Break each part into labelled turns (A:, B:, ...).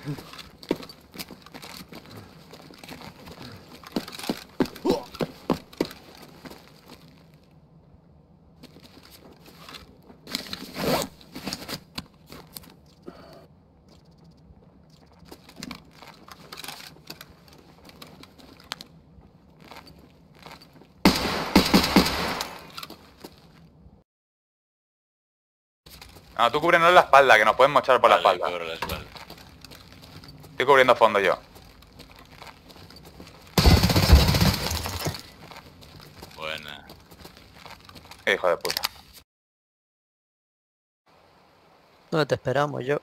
A: No, tú cubriendo la espalda, que nos pueden mochar por
B: Vale,
A: la espalda.
B: cubro la espalda.
A: Estoy cubriendo fondo yo.
B: Buena.
A: Hijo de puta.
C: ¿Dónde te esperamos yo?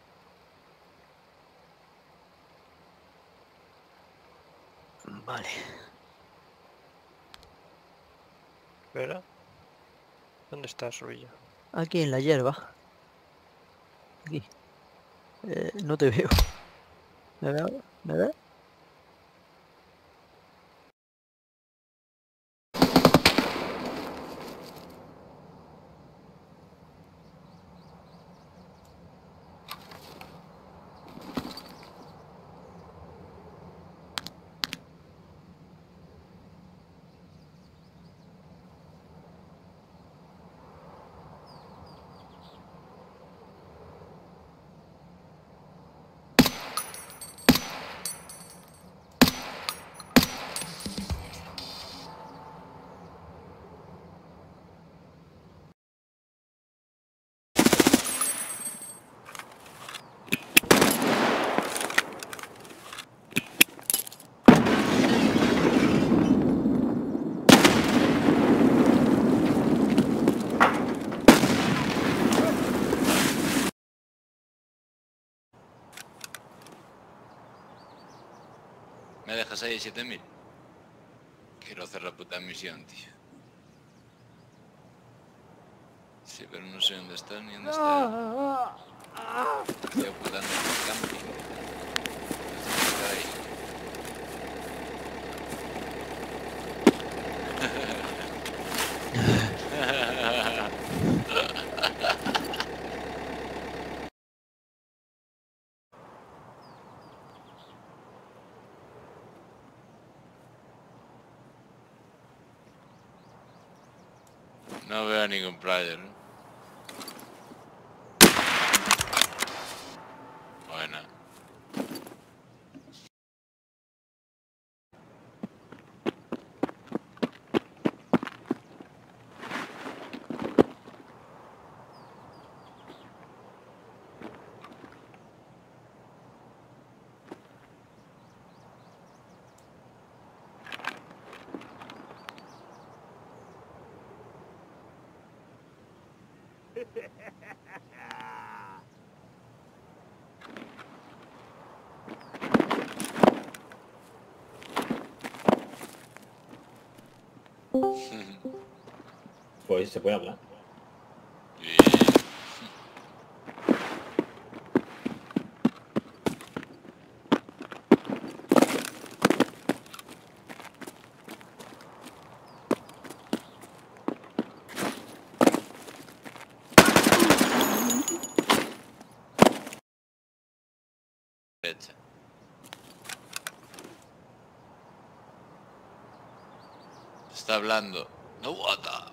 C: Vale.
D: ¿Verdad? ¿Dónde estás, Ruilla?
C: Aquí en la hierba. Aquí. No te veo. ¿Me veo? ¿Me ves?
B: ¿Me dejas ahí 7000? Quiero hacer la puta misión, tío. Sí, pero no sé dónde está ni dónde está. Estoy ocultando el camping. Estoy ahí. No veo a ningún player, ¿no? Buena.
E: Pues se puede hablar.
B: Bien. Derecha. Está hablando. No wata.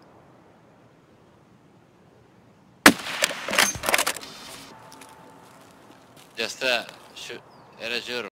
B: Ya está. Era yo.